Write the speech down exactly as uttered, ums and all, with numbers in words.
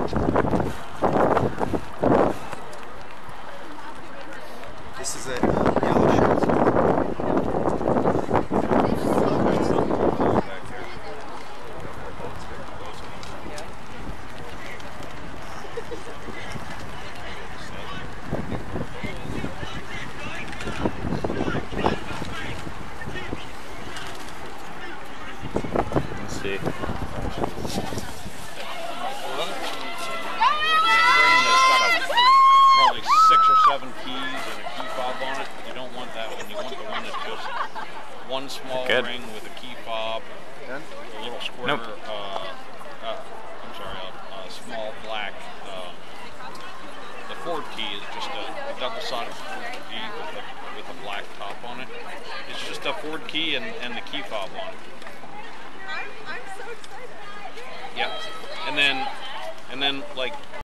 This is a uh, yellow shirt. Let's see. Probably six or seven keys and a key fob on it. You don't want that one. You want the one that's just one small Good. ring with a key fob, a little square. Nope. Uh, uh, I'm sorry, a, a small black. Um, the Ford key is just a, a double-sided Ford key with a, with a black top on it. It's just a Ford key and, and the key fob on it. I'm, I'm so excited. Yeah, and then and then like.